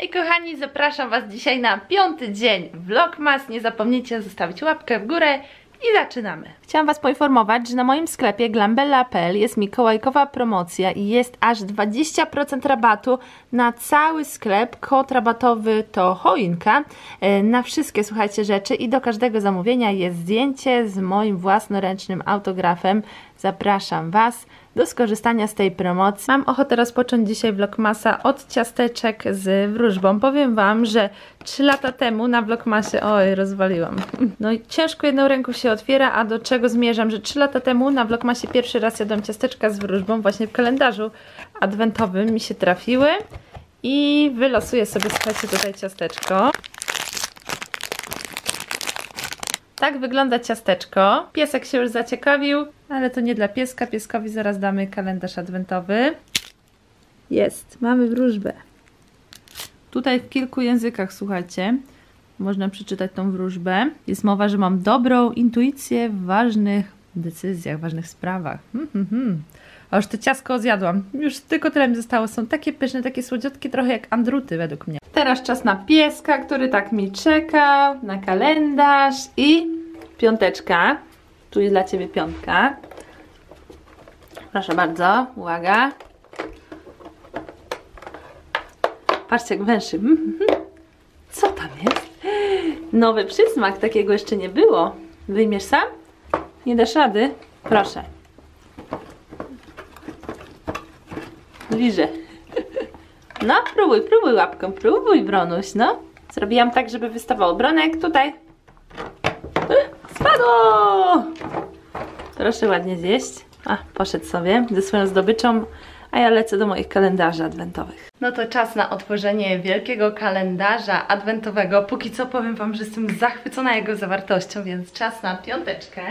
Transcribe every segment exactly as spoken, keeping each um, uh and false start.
Hej kochani, zapraszam Was dzisiaj na piąty dzień Vlogmas. Nie zapomnijcie zostawić łapkę w górę i zaczynamy. Chciałam Was poinformować, że na moim sklepie glambella kropka p l jest mikołajkowa promocja i jest aż dwadzieścia procent rabatu na cały sklep. Kod rabatowy to choinka na wszystkie, słuchajcie, rzeczy i do każdego zamówienia jest zdjęcie z moim własnoręcznym autografem. Zapraszam Was do skorzystania z tej promocji. Mam ochotę rozpocząć dzisiaj vlogmasa od ciasteczek z wróżbą. Powiem Wam, że trzy lata temu na vlogmasie, oj, rozwaliłam. No i ciężko jedną ręką się otwiera, a do czego zmierzam, że trzy lata temu na vlogmasie pierwszy raz jadłam ciasteczka z wróżbą, właśnie w kalendarzu adwentowym mi się trafiły i wylosuję sobie, słuchajcie, tutaj ciasteczko. Tak wygląda ciasteczko. Piesek się już zaciekawił, ale to nie dla pieska. Pieskowi zaraz damy kalendarz adwentowy. Jest, mamy wróżbę. Tutaj w kilku językach, słuchajcie, można przeczytać tą wróżbę. Jest mowa, że mam dobrą intuicję w ważnych decyzjach, ważnych sprawach. Hmm, hmm, hmm. A już to ciastko zjadłam. Już tylko tyle mi zostało. Są takie pyszne, takie słodziutkie, trochę jak andruty według mnie. Teraz czas na pieska, który tak mi czeka, na kalendarz i piąteczka. Tu jest dla Ciebie piątka. Proszę bardzo, uwaga. Patrzcie, jak węszy. Co tam jest? Nowy przysmak, takiego jeszcze nie było. Wyjmiesz sam? Nie dasz rady? Proszę. Liżę. No, próbuj, próbuj łapką, próbuj, Bronuś, no. Zrobiłam tak, żeby wystawał bronek tutaj. Spadło! Proszę ładnie zjeść. A, poszedł sobie ze swoją zdobyczą, a ja lecę do moich kalendarzy adwentowych. No to czas na otworzenie wielkiego kalendarza adwentowego. Póki co powiem Wam, że jestem zachwycona jego zawartością, więc czas na piąteczkę.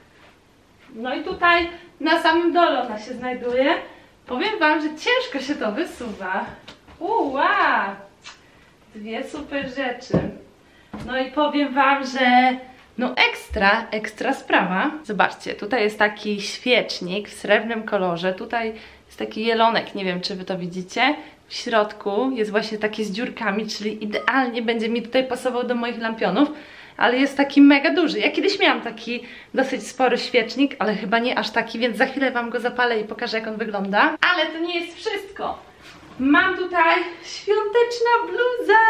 No i tutaj na samym dole ona się znajduje. Powiem Wam, że ciężko się to wysuwa. Uła! Dwie super rzeczy. No i powiem Wam, że no ekstra, ekstra sprawa. Zobaczcie, tutaj jest taki świecznik w srebrnym kolorze. Tutaj jest taki jelonek, nie wiem czy Wy to widzicie. W środku jest właśnie taki z dziurkami, czyli idealnie będzie mi tutaj pasował do moich lampionów. Ale jest taki mega duży. Ja kiedyś miałam taki dosyć spory świecznik, ale chyba nie aż taki, więc za chwilę Wam go zapalę i pokażę, jak on wygląda. Ale to nie jest wszystko. Mam tutaj świąteczna bluza.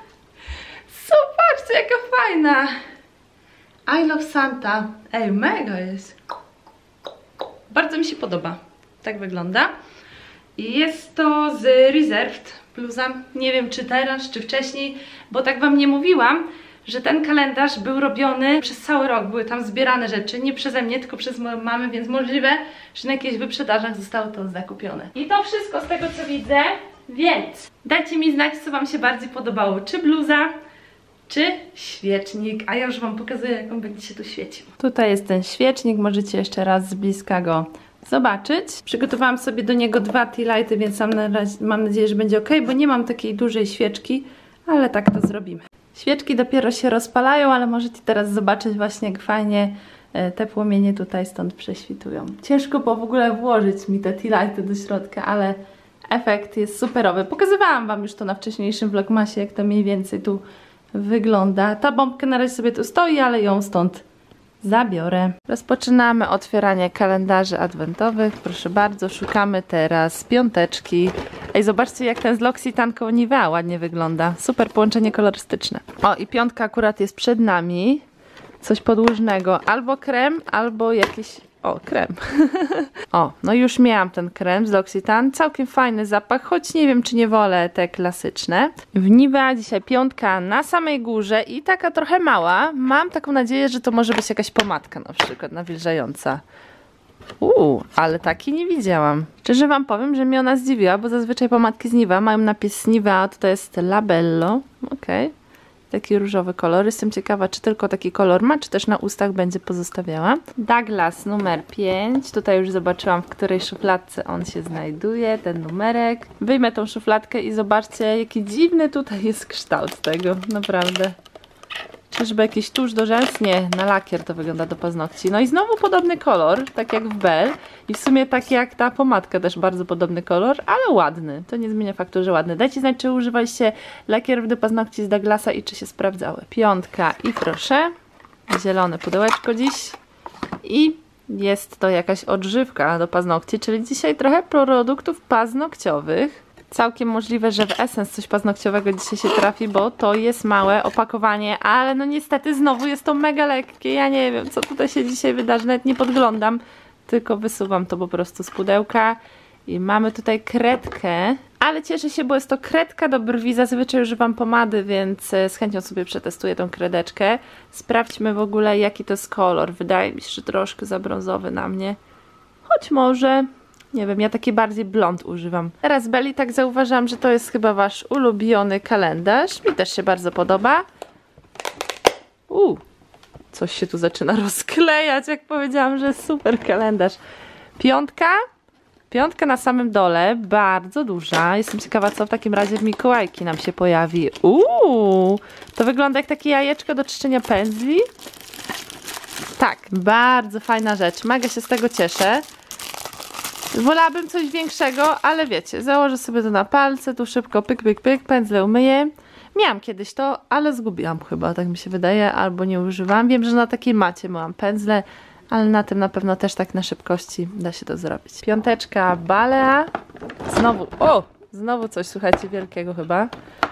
Zobaczcie, jaka fajna. I love Santa. Ej, mega jest. Bardzo mi się podoba. Tak wygląda. I jest to z Reserved bluza. Nie wiem, czy teraz, czy wcześniej, bo tak Wam nie mówiłam, że ten kalendarz był robiony przez cały rok, były tam zbierane rzeczy, nie przeze mnie, tylko przez moją mamę, więc możliwe, że na jakichś wyprzedażach zostało to zakupione. I to wszystko z tego, co widzę, więc dajcie mi znać, co Wam się bardziej podobało, czy bluza, czy świecznik, a ja już Wam pokazuję, jak on będzie się tu świecił. Tutaj jest ten świecznik, możecie jeszcze raz z bliska go zobaczyć. Przygotowałam sobie do niego dwa tea lighty, więc mam, na razie, mam nadzieję, że będzie ok, bo nie mam takiej dużej świeczki, ale tak to zrobimy. Świeczki dopiero się rozpalają, ale możecie teraz zobaczyć właśnie, jak fajnie te płomienie tutaj stąd prześwitują. Ciężko było w ogóle włożyć mi te tea lighty do środka, ale efekt jest superowy. Pokazywałam Wam już to na wcześniejszym vlogmasie, jak to mniej więcej tu wygląda. Ta bombka na razie sobie tu stoi, ale ją stąd zabiorę. Rozpoczynamy otwieranie kalendarzy adwentowych. Proszę bardzo, szukamy teraz piąteczki. Ej, zobaczcie, jak ten z L'Occitane koło Nivea ładnie wygląda. Super połączenie kolorystyczne. O, i piątka akurat jest przed nami. Coś podłużnego. Albo krem, albo jakiś... O, krem. O, no już miałam ten krem z L'Occitane. Całkiem fajny zapach, choć nie wiem, czy nie wolę te klasyczne. W Nivea dzisiaj piątka na samej górze i taka trochę mała. Mam taką nadzieję, że to może być jakaś pomadka na przykład nawilżająca. Uuu, ale takiej nie widziałam. Szczerze Wam powiem, że mnie ona zdziwiła, bo zazwyczaj pomadki z Nivea mają napis Nivea, to jest Labello. Okej. Okay. Taki różowy kolor. Jestem ciekawa, czy tylko taki kolor ma, czy też na ustach będzie pozostawiała. Douglas numer pięć. Tutaj już zobaczyłam, w której szufladce on się znajduje, ten numerek. Wyjmę tą szufladkę i zobaczcie, jaki dziwny tutaj jest kształt tego. Naprawdę. Czyżby jakiś tusz do rzęs? Nie, na lakier to wygląda do paznokci. No i znowu podobny kolor, tak jak w Belle. I w sumie tak jak ta pomadka, też bardzo podobny kolor, ale ładny. To nie zmienia faktu, że ładny. Dajcie znać, czy używaliście lakierów do paznokci z Douglasa i czy się sprawdzały. Piątka i proszę. Zielone pudełeczko dziś. I jest to jakaś odżywka do paznokci, czyli dzisiaj trochę produktów paznokciowych. Całkiem możliwe, że w Essence coś paznokciowego dzisiaj się trafi, bo to jest małe opakowanie, ale no niestety znowu jest to mega lekkie. Ja nie wiem, co tutaj się dzisiaj wydarzy, nawet nie podglądam, tylko wysuwam to po prostu z pudełka. I mamy tutaj kredkę, ale cieszę się, bo jest to kredka do brwi. Zazwyczaj używam pomady, więc z chęcią sobie przetestuję tą kredeczkę. Sprawdźmy w ogóle, jaki to jest kolor. Wydaje mi się, że troszkę za brązowy na mnie, choć może... Nie wiem, ja taki bardziej blond używam. Teraz Belli, tak zauważyłam, że to jest chyba wasz ulubiony kalendarz. Mi też się bardzo podoba. Uuu, coś się tu zaczyna rozklejać, jak powiedziałam, że super kalendarz. Piątka. Piątka na samym dole, bardzo duża. Jestem ciekawa, co w takim razie w Mikołajki nam się pojawi. Uuu, to wygląda jak takie jajeczko do czyszczenia pędzli. Tak, bardzo fajna rzecz. Mega się z tego cieszę. Wolałabym coś większego, ale wiecie, założę sobie to na palce, tu szybko pyk, pyk, pyk, pędzle umyję. Miałam kiedyś to, ale zgubiłam chyba, tak mi się wydaje, albo nie używałam. Wiem, że na takiej macie miałam pędzle, ale na tym na pewno też tak na szybkości da się to zrobić. Piąteczka Balea. Znowu, o! Znowu coś, słuchajcie, wielkiego chyba.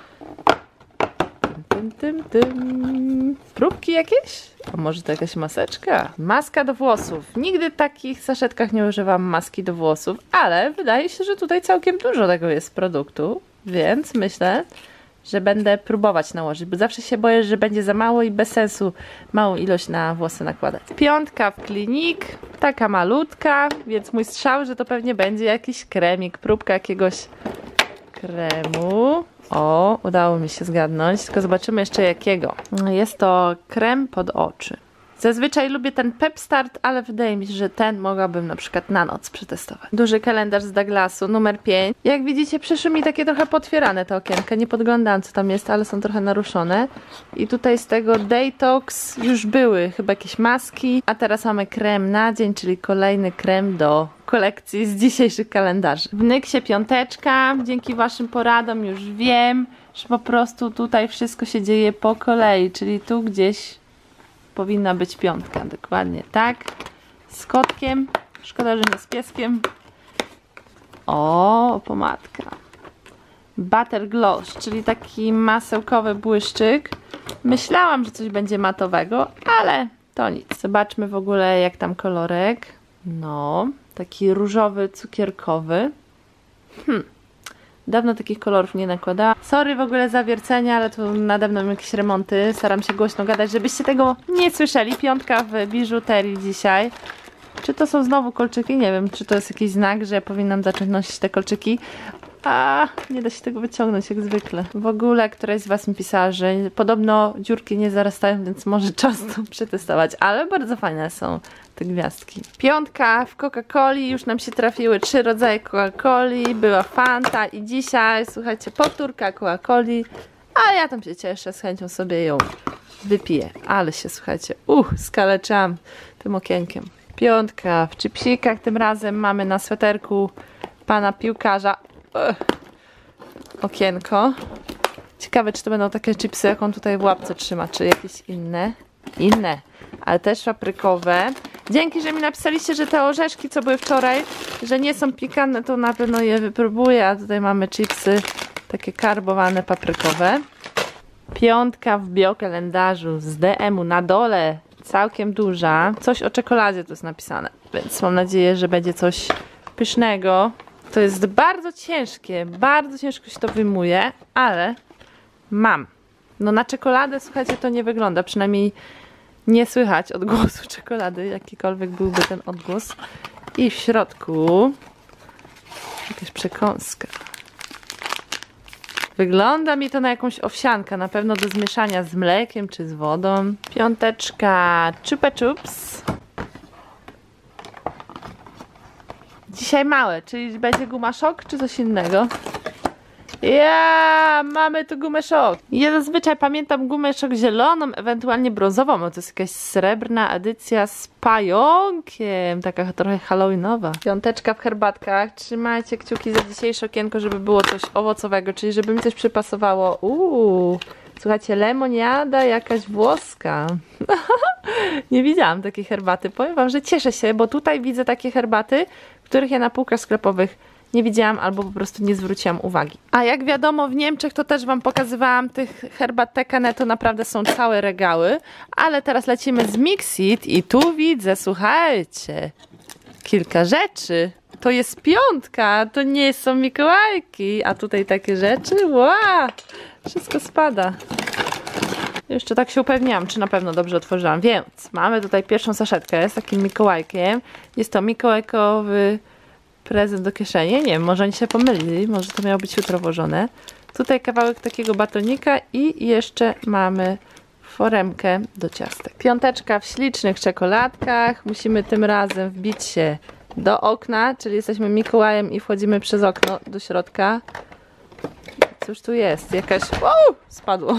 Tym, tym, tym. Próbki jakieś? A może to jakaś maseczka? Maska do włosów. Nigdy w takich saszetkach nie używam maski do włosów, ale wydaje się, że tutaj całkiem dużo tego jest produktu, więc myślę, że będę próbować nałożyć, bo zawsze się boję, że będzie za mało i bez sensu małą ilość na włosy nakładać. Piątka w Clinique, taka malutka, więc mój strzał, że to pewnie będzie jakiś kremik, próbka jakiegoś kremu. O, udało mi się zgadnąć, tylko zobaczymy jeszcze jakiego. Jest to krem pod oczy. Zazwyczaj lubię ten Pep Start, ale wydaje mi się, że ten mogłabym na przykład na noc przetestować. Duży kalendarz z Douglasu, numer pięć. Jak widzicie, przyszły mi takie trochę potwierane te okienka. Nie podglądam, co tam jest, ale są trochę naruszone. I tutaj z tego Detox już były chyba jakieś maski, a teraz mamy krem na dzień, czyli kolejny krem do kolekcji z dzisiejszych kalendarzy. W Nyksie piąteczka. Dzięki waszym poradom już wiem, że po prostu tutaj wszystko się dzieje po kolei, czyli tu gdzieś powinna być piątka, dokładnie tak. Z kotkiem, szkoda, że nie z pieskiem. O, pomadka. Butter Gloss, czyli taki masełkowy błyszczyk. Myślałam, że coś będzie matowego, ale to nic. Zobaczmy w ogóle, jak tam kolorek. No, taki różowy, cukierkowy. Hmm. Dawno takich kolorów nie nakładałam. Sorry w ogóle za wiercenia, ale tu nade mną jakieś remonty. Staram się głośno gadać, żebyście tego nie słyszeli. Piątka w biżuterii dzisiaj. Czy to są znowu kolczyki? Nie wiem, czy to jest jakiś znak, że ja powinnam zacząć nosić te kolczyki. A nie da się tego wyciągnąć jak zwykle. W ogóle któraś z was mi pisała, że podobno dziurki nie zarastają, więc może czas to przetestować. Ale bardzo fajne są te gwiazdki. Piątka w Coca-Coli. Już nam się trafiły trzy rodzaje Coca-Coli. Była Fanta i dzisiaj, słuchajcie, powtórka Coca-Coli. A ja tam się cieszę, z chęcią sobie ją wypiję. Ale się, słuchajcie, uch, skaleczyłam tym okienkiem. Piątka w chipsikach. Tym razem mamy na sweterku pana piłkarza Ugh. Okienko. Ciekawe, czy to będą takie chipsy, jak on tutaj w łapce trzyma, czy jakieś inne. Inne, ale też paprykowe. Dzięki, że mi napisaliście, że te orzeszki, co były wczoraj, że nie są pikantne, to na pewno je wypróbuję. A tutaj mamy chipsy takie karbowane, paprykowe. Piątka w biokalendarzu z D M-u na dole. Całkiem duża. Coś o czekoladzie tu jest napisane, więc mam nadzieję, że będzie coś pysznego. To jest bardzo ciężkie, bardzo ciężko się to wyjmuje, ale mam. No na czekoladę, słuchajcie, to nie wygląda, przynajmniej nie słychać odgłosu czekolady, jakikolwiek byłby ten odgłos. I w środku jakaś przekąska. Wygląda mi to na jakąś owsiankę, na pewno do zmieszania z mlekiem czy z wodą. Piąteczka Chupa Chups. Dzisiaj małe, czyli będzie guma szok czy coś innego? Ja, mamy tu gumę szok. Ja zazwyczaj pamiętam gumę szok zieloną, ewentualnie brązową, a to jest jakaś srebrna edycja z pająkiem, taka trochę halloweenowa. Piąteczka w herbatkach. Trzymajcie kciuki za dzisiejsze okienko, żeby było coś owocowego, czyli żeby mi coś przypasowało. Uuu, słuchajcie, lemoniada jakaś włoska. Nie widziałam takiej herbaty. Powiem wam, że cieszę się, bo tutaj widzę takie herbaty, których ja na półkach sklepowych nie widziałam albo po prostu nie zwróciłam uwagi. A jak wiadomo, w Niemczech to też wam pokazywałam tych herbat Tekane, to naprawdę są całe regały, ale teraz lecimy z Mixit i tu widzę, słuchajcie, kilka rzeczy. To jest piątka, to nie są Mikołajki, a tutaj takie rzeczy, wow, wszystko spada. Jeszcze tak się upewniałam, czy na pewno dobrze otworzyłam, więc mamy tutaj pierwszą saszetkę z takim Mikołajkiem. Jest to mikołajkowy prezent do kieszeni. Nie wiem, może oni się pomylili, może to miało być jutro włożone. Tutaj kawałek takiego batonika i jeszcze mamy foremkę do ciastek. Piąteczka w ślicznych czekoladkach. Musimy tym razem wbić się do okna, czyli jesteśmy Mikołajem i wchodzimy przez okno do środka. Cóż tu jest? Jakaś... Wow! Spadło.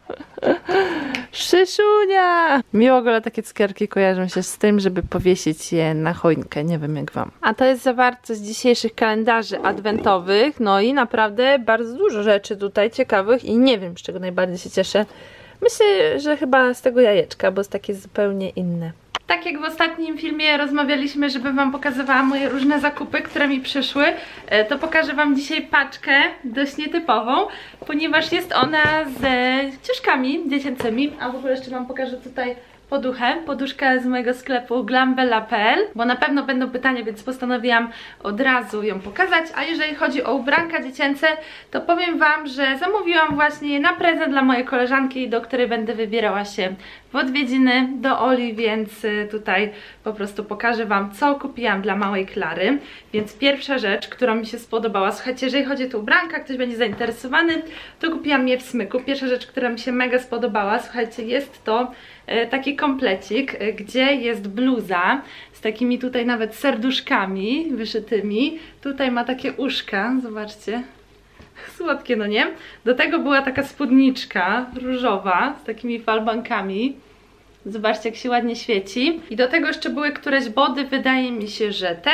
Szyszunia! Mi w ogóle takie cukierki kojarzą się z tym, żeby powiesić je na choinkę. Nie wiem jak wam. A to jest zawartość dzisiejszych kalendarzy adwentowych. No i naprawdę bardzo dużo rzeczy tutaj ciekawych i nie wiem, z czego najbardziej się cieszę. Myślę, że chyba z tego jajeczka, bo jest takie zupełnie inne. Tak jak w ostatnim filmie rozmawialiśmy, żebym wam pokazywała moje różne zakupy, które mi przyszły, to pokażę wam dzisiaj paczkę dość nietypową, ponieważ jest ona ze ciuszkami dziecięcymi, a w ogóle jeszcze wam pokażę tutaj poduchę, poduszkę z mojego sklepu glambella kropka p l, bo na pewno będą pytania, więc postanowiłam od razu ją pokazać. A jeżeli chodzi o ubranka dziecięce, to powiem wam, że zamówiłam właśnie je na prezent dla mojej koleżanki, do której będę wybierała się w odwiedziny do Oli, więc tutaj po prostu pokażę wam, co kupiłam dla małej Klary. Więc pierwsza rzecz, która mi się spodobała, słuchajcie, jeżeli chodzi o te ubranka, ktoś będzie zainteresowany, to kupiłam je w Smyku. Pierwsza rzecz, która mi się mega spodobała, słuchajcie, jest to taki komplecik, gdzie jest bluza z takimi tutaj nawet serduszkami wyszytymi. Tutaj ma takie uszka, zobaczcie. Słodkie, no nie? Do tego była taka spódniczka różowa z takimi falbankami. Zobaczcie, jak się ładnie świeci. I do tego jeszcze były któreś body, wydaje mi się, że te.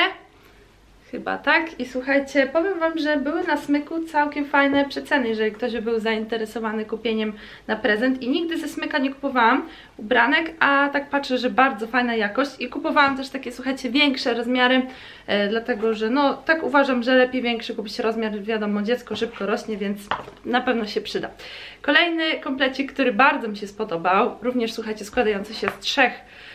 Chyba tak. I słuchajcie, powiem wam, że były na Smyku całkiem fajne przeceny, jeżeli ktoś by był zainteresowany kupieniem na prezent. I nigdy ze Smyka nie kupowałam ubranek, a tak patrzę, że bardzo fajna jakość. I kupowałam też takie, słuchajcie, większe rozmiary, e, dlatego że no tak uważam, że lepiej większy kupić rozmiar. Wiadomo, dziecko szybko rośnie, więc na pewno się przyda. Kolejny komplecik, który bardzo mi się spodobał, również słuchajcie, składający się z trzech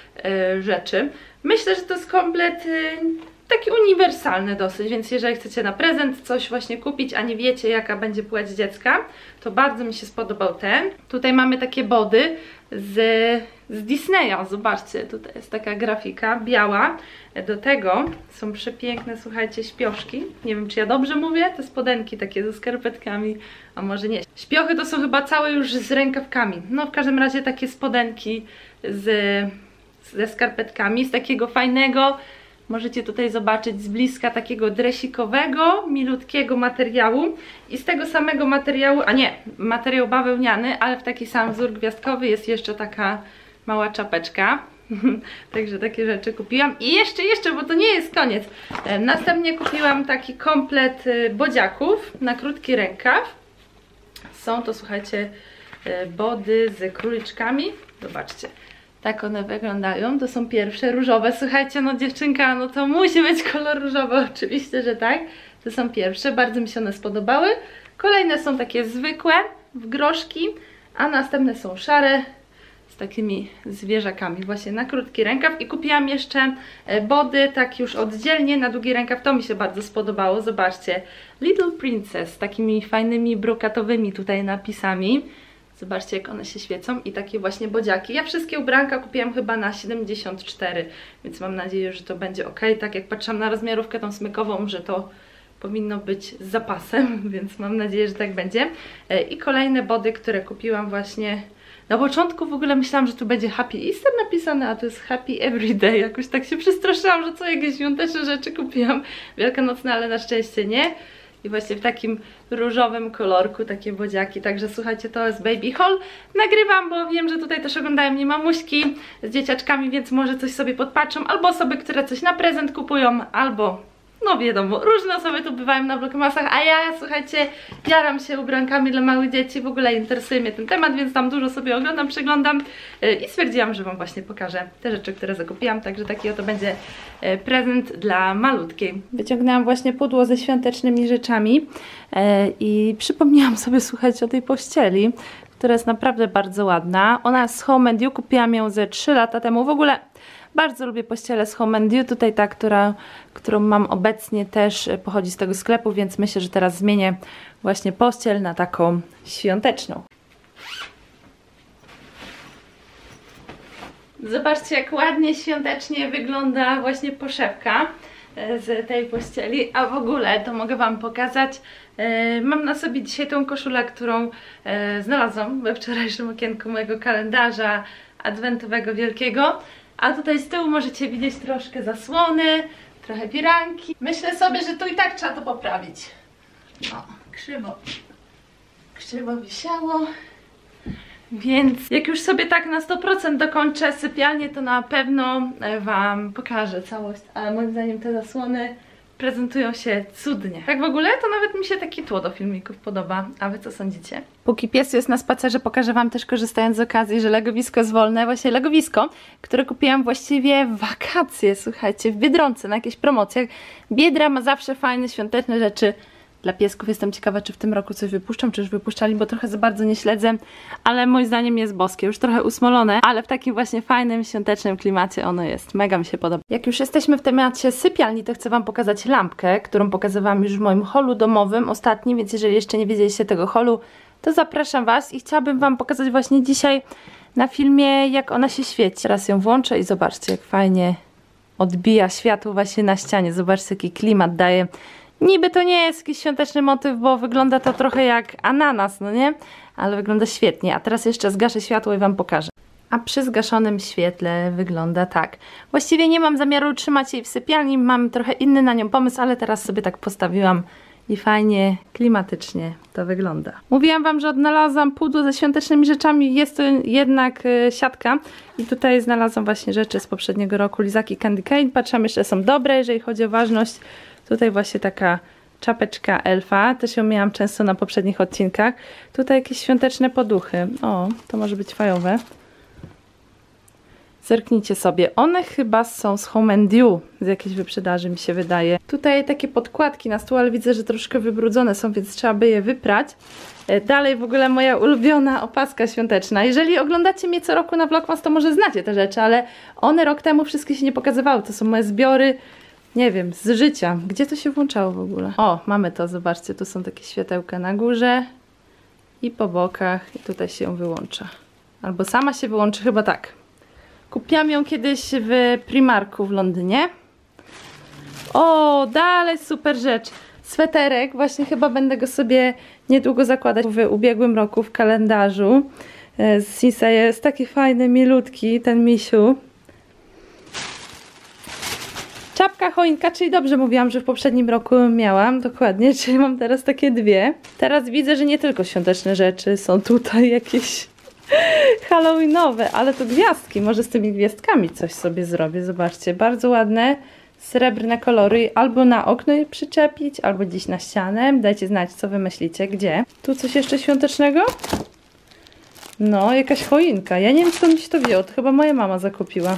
e, rzeczy. Myślę, że to jest komplet... E, taki uniwersalny dosyć, więc jeżeli chcecie na prezent coś właśnie kupić, a nie wiecie jaka będzie płeć dziecka, to bardzo mi się spodobał ten. Tutaj mamy takie body z, z Disneya, zobaczcie, tutaj jest taka grafika biała. Do tego są przepiękne, słuchajcie, śpioszki. Nie wiem, czy ja dobrze mówię, te spodenki takie ze skarpetkami, a może nie. Śpiochy to są chyba całe już z rękawkami. No w każdym razie takie spodenki z, ze skarpetkami, z takiego fajnego, możecie tutaj zobaczyć z bliska, takiego dresikowego, milutkiego materiału i z tego samego materiału, a nie, materiał bawełniany, ale w taki sam wzór gwiazdkowy jest jeszcze taka mała czapeczka. Także takie rzeczy kupiłam. I jeszcze, jeszcze, bo to nie jest koniec. Następnie kupiłam taki komplet bodziaków na krótki rękaw. Są to, słuchajcie, body z króliczkami. Zobaczcie. Tak one wyglądają, to są pierwsze różowe. Słuchajcie, no dziewczynka, no to musi być kolor różowy, oczywiście, że tak. To są pierwsze, bardzo mi się one spodobały. Kolejne są takie zwykłe, w groszki, a następne są szare, z takimi zwierzakami, właśnie na krótki rękaw. I kupiłam jeszcze body, tak już oddzielnie, na długi rękaw, to mi się bardzo spodobało. Zobaczcie, Little Princess, z takimi fajnymi brokatowymi tutaj napisami. Zobaczcie, jak one się świecą i takie właśnie bodziaki. Ja wszystkie ubranka kupiłam chyba na siedemdziesiąt cztery, więc mam nadzieję, że to będzie ok. Tak jak patrzyłam na rozmiarówkę tą smykową, że to powinno być z zapasem, więc mam nadzieję, że tak będzie. I kolejne body, które kupiłam właśnie... Na początku w ogóle myślałam, że tu będzie Happy Easter napisane, a to jest Happy Everyday. Jakoś tak się przestraszyłam, że co, jakieś świąteczne rzeczy kupiłam wielkanocne, ale na szczęście nie. i właśnie w takim różowym kolorku, takie bodziaki. Także słuchajcie, to jest baby haul. Nagrywam, bo wiem, że tutaj też oglądają mnie mamuśki z dzieciaczkami, więc może coś sobie podpatrzą, albo osoby, które coś na prezent kupują, albo no wiadomo, różne osoby tu bywają na Vlogmasach, a ja, słuchajcie, jaram się ubrankami dla małych dzieci, w ogóle interesuje mnie ten temat, więc tam dużo sobie oglądam, przeglądam i stwierdziłam, że wam właśnie pokażę te rzeczy, które zakupiłam, także taki oto będzie prezent dla malutkiej. Wyciągnęłam właśnie pudło ze świątecznymi rzeczami i przypomniałam sobie, słuchajcie, o tej pościeli, która jest naprawdę bardzo ładna. Ona z Home and You, kupiłam ją ze trzy lata temu, w ogóle bardzo lubię pościele z Home and You. Tutaj ta, która, którą mam obecnie, też pochodzi z tego sklepu, więc myślę, że teraz zmienię właśnie pościel na taką świąteczną. Zobaczcie, jak ładnie świątecznie wygląda właśnie poszewka z tej pościeli, a w ogóle to mogę wam pokazać. Mam na sobie dzisiaj tą koszulę, którą znalazłam we wczorajszym okienku mojego kalendarza adwentowego wielkiego. A tutaj z tyłu możecie widzieć troszkę zasłony, trochę piranki. Myślę sobie, że tu i tak trzeba to poprawić. No, krzywo, krzywo wisiało. Więc jak już sobie tak na sto procent dokończę sypialnię, to na pewno wam pokażę całość. Ale moim zdaniem te zasłony prezentują się cudnie. Tak w ogóle to nawet mi się taki tło do filmików podoba. A wy co sądzicie? Póki pies jest na spacerze, pokażę wam też, korzystając z okazji, że legowisko jest wolne. Właśnie legowisko, które kupiłam właściwie w wakacje, słuchajcie, w Biedronce na jakichś promocjach. Biedra ma zawsze fajne, świąteczne rzeczy dla piesków. Jestem ciekawa, czy w tym roku coś wypuszczą, czy już wypuszczali, bo trochę za bardzo nie śledzę, ale moim zdaniem jest boskie, już trochę usmolone, ale w takim właśnie fajnym, świątecznym klimacie ono jest. Mega mi się podoba. Jak już jesteśmy w temacie sypialni, to chcę wam pokazać lampkę, którą pokazywałam już w moim holu domowym ostatnim, więc jeżeli jeszcze nie widzieliście tego holu, to zapraszam was i chciałabym wam pokazać właśnie dzisiaj na filmie, jak ona się świeci. Teraz ją włączę i zobaczcie, jak fajnie odbija światło właśnie na ścianie. Zobaczcie, jaki klimat daje. Niby to nie jest jakiś świąteczny motyw, bo wygląda to trochę jak ananas, no nie? Ale wygląda świetnie. A teraz jeszcze zgaszę światło i wam pokażę. A przy zgaszonym świetle wygląda tak. Właściwie nie mam zamiaru trzymać jej w sypialni, mam trochę inny na nią pomysł, ale teraz sobie tak postawiłam i fajnie, klimatycznie to wygląda. Mówiłam wam, że odnalazłam pudło ze świątecznymi rzeczami, jest to jednak y, siatka i tutaj znalazłam właśnie rzeczy z poprzedniego roku, lizaki Candy Cane. Patrzam, jeszcze są dobre, jeżeli chodzi o ważność. Tutaj właśnie taka czapeczka elfa, też ją miałam często na poprzednich odcinkach. Tutaj jakieś świąteczne poduchy. O, to może być fajowe. Zerknijcie sobie. One chyba są z Home and You, z jakiejś wyprzedaży mi się wydaje. Tutaj takie podkładki na stół, ale widzę, że troszkę wybrudzone są, więc trzeba by je wyprać. Dalej w ogóle moja ulubiona opaska świąteczna. Jeżeli oglądacie mnie co roku na Vlogmas, to może znacie te rzeczy, ale one rok temu wszystkie się nie pokazywały. To są moje zbiory, nie wiem, z życia. Gdzie to się włączało w ogóle? O, mamy to, zobaczcie, tu są takie światełka na górze i po bokach i tutaj się ją wyłącza. Albo sama się wyłączy, chyba tak. Kupiłam ją kiedyś w Primarku w Londynie. O, dalej super rzecz. Sweterek, właśnie chyba będę go sobie niedługo zakładać w ubiegłym roku w kalendarzu. Z Sisa jest taki fajny, milutki, ten misiu. Czapka choinka, czyli dobrze mówiłam, że w poprzednim roku miałam, dokładnie, czyli mam teraz takie dwie. Teraz widzę, że nie tylko świąteczne rzeczy, są tutaj jakieś halloweenowe, ale to gwiazdki, może z tymi gwiazdkami coś sobie zrobię, zobaczcie, bardzo ładne, srebrne kolory, albo na okno je przyczepić, albo gdzieś na ścianę, dajcie znać, co wy myślicie, gdzie. Tu coś jeszcze świątecznego? No, jakaś choinka, ja nie wiem, skąd mi się to wzięło, to chyba moja mama zakupiła.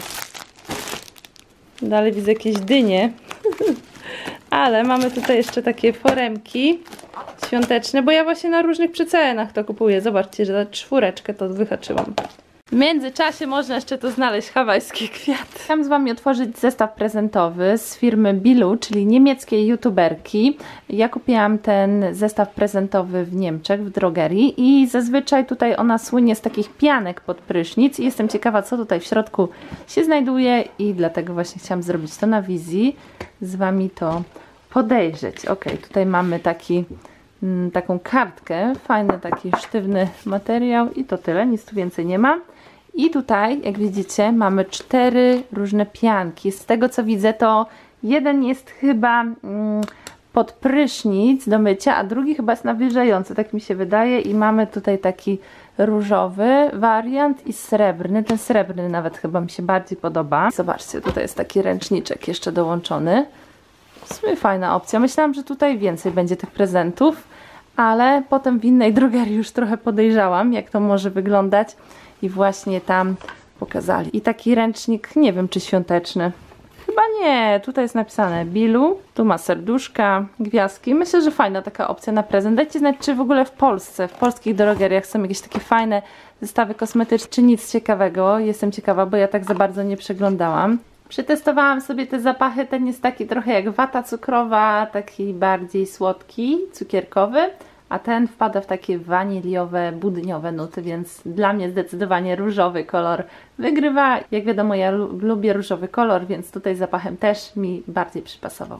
Dalej widzę jakieś dynie. Ale mamy tutaj jeszcze takie foremki świąteczne, bo ja właśnie na różnych przecenach to kupuję. Zobaczcie, że za czwóreczkę to wyhaczyłam. W międzyczasie można jeszcze tu znaleźć hawajskie kwiaty. Chciałam z wami otworzyć zestaw prezentowy z firmy Bilu, czyli niemieckiej youtuberki. Ja kupiłam ten zestaw prezentowy w Niemczech, w drogerii i zazwyczaj tutaj ona słynie z takich pianek pod prysznic i jestem ciekawa, co tutaj w środku się znajduje i dlatego właśnie chciałam zrobić to na wizji, z wami to podejrzeć. Ok, tutaj mamy taki, mm, taką kartkę, fajny taki sztywny materiał i to tyle, nic tu więcej nie ma. I tutaj, jak widzicie, mamy cztery różne pianki. Z tego co widzę, to jeden jest chyba mm, pod prysznic do mycia, a drugi chyba jest nawilżający, tak mi się wydaje. I mamy tutaj taki różowy wariant i srebrny. Ten srebrny nawet chyba mi się bardziej podoba. Zobaczcie, tutaj jest taki ręczniczek jeszcze dołączony. W sumie fajna opcja. Myślałam, że tutaj więcej będzie tych prezentów, ale potem w innej drogerii już trochę podejrzałam, jak to może wyglądać i właśnie tam pokazali. I taki ręcznik, nie wiem czy świąteczny. Chyba nie, tutaj jest napisane Bilu, tu ma serduszka, gwiazdki. Myślę, że fajna taka opcja na prezent. Dajcie znać, czy w ogóle w Polsce, w polskich drogeriach są jakieś takie fajne zestawy kosmetyczne, czy nic ciekawego. Jestem ciekawa, bo ja tak za bardzo nie przeglądałam. Przetestowałam sobie te zapachy, ten jest taki trochę jak wata cukrowa, taki bardziej słodki, cukierkowy, a ten wpada w takie waniliowe, budniowe nuty, więc dla mnie zdecydowanie różowy kolor wygrywa. Jak wiadomo, ja lubię różowy kolor, więc tutaj zapachem też mi bardziej przypasował.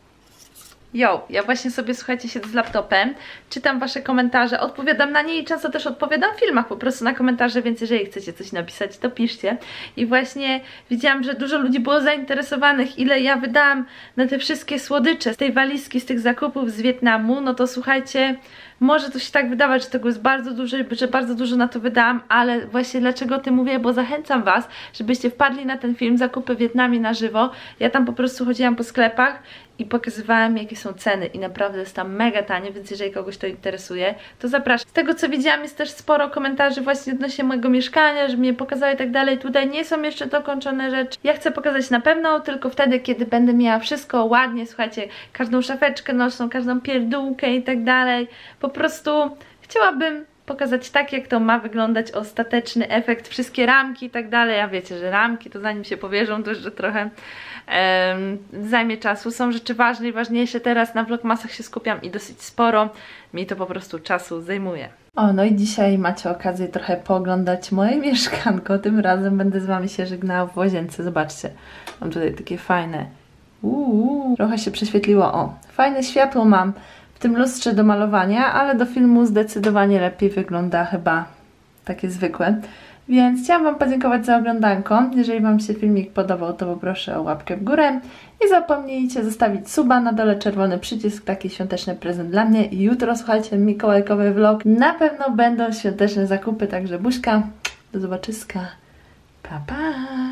Jo, ja właśnie sobie, słuchajcie, siedzę z laptopem, czytam wasze komentarze, odpowiadam na nie i często też odpowiadam w filmach po prostu na komentarze, więc jeżeli chcecie coś napisać, to piszcie. I właśnie widziałam, że dużo ludzi było zainteresowanych, ile ja wydałam na te wszystkie słodycze z tej walizki, z tych zakupów z Wietnamu. No to słuchajcie, może to się tak wydawać, że tego jest bardzo dużo, że bardzo dużo na to wydałam, ale właśnie dlaczego o tym mówię, bo zachęcam was, żebyście wpadli na ten film Zakupy w Wietnamie na żywo. Ja tam po prostu chodziłam po sklepach i pokazywałam, jakie są ceny i naprawdę jest tam mega tanie, więc jeżeli kogoś to interesuje, to zapraszam. Z tego co widziałam, jest też sporo komentarzy właśnie odnośnie mojego mieszkania, że mnie pokazały i tak dalej. Tutaj nie są jeszcze dokończone rzeczy. Ja chcę pokazać na pewno tylko wtedy, kiedy będę miała wszystko ładnie, słuchajcie, każdą szafeczkę nośną, każdą pierdółkę i tak dalej. Po prostu chciałabym pokazać tak, jak to ma wyglądać ostateczny efekt, wszystkie ramki i tak dalej. A wiecie, że ramki to zanim się powierzą, to jeszcze trochę um, zajmie czasu. Są rzeczy ważne i ważniejsze. Teraz na vlogmasach się skupiam i dosyć sporo mi to po prostu czasu zajmuje. O, no i dzisiaj macie okazję trochę pooglądać moje mieszkanko. Tym razem będę z wami się żegnała w łazience. Zobaczcie, mam tutaj takie fajne uuu, trochę się prześwietliło. O, fajne światło mam w tym lustrze do malowania, ale do filmu zdecydowanie lepiej wygląda chyba takie zwykłe. Więc chciałam wam podziękować za oglądanko. Jeżeli wam się filmik podobał, to poproszę o łapkę w górę. Nie zapomnijcie zostawić suba, na dole czerwony przycisk, taki świąteczny prezent dla mnie. I jutro, słuchajcie, mikołajkowy vlog. Na pewno będą świąteczne zakupy, także buźka, do zobaczyska. Pa, pa!